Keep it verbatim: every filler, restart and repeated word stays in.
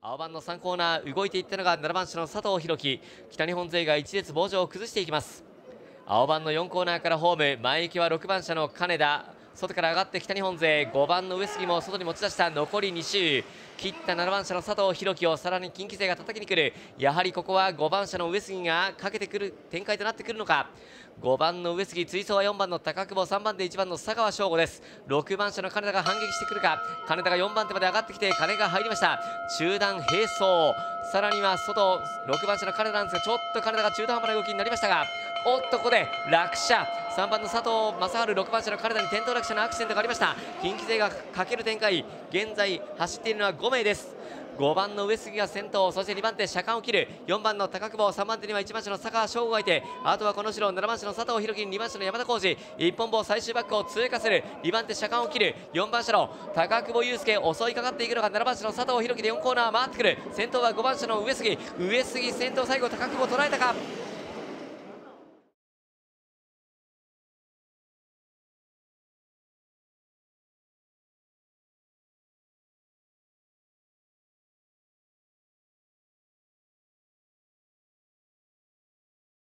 青番のさんコーナー動いていったのがななばん手の佐藤弘樹。北日本勢が一列傍上を崩していきます。青番のよんコーナーからホーム、前行きはろくばん手の金田、外から上がって北日本勢ごばんの上杉も外に持ち出した。残りに周切ったななばん手の佐藤弘樹をさらに近畿勢が叩きに来る。やはりここはごばん手の上杉がかけてくる展開となってくるのか。ごばんの上杉、追走はよんばんの高久保、さんばんでいちばんの佐川翔吾です。ろくばん手の金田が反撃してくるか。金田がよんばん手まで上がってきて金が入りました。中段並走、さらには外ろくばん手の金田なんですが、ちょっと金田が中途半端な動きになりましたが、おっとここで落車。さんばんの佐藤正治、ろくばん手の金田に転倒落車のアクシデントがありました。近畿勢がかける展開、現在走っているのはごめいです。ごばんの上杉が先頭、そしてにばん手車間を切る。よんばんの高久保、さんばん手にはいちばん手の佐川翔吾がいて、あとはこの後ろななばん手の佐藤弘樹、にばん手の山田浩二、一本棒最終バックを通過する。にばん手車間を切る。よんばん手の高久保祐介、襲いかかっていくのがななばん手の佐藤弘樹でよんコーナー回ってくる。先頭はごばん手の上杉、上杉先頭、最後高久保捉えたか。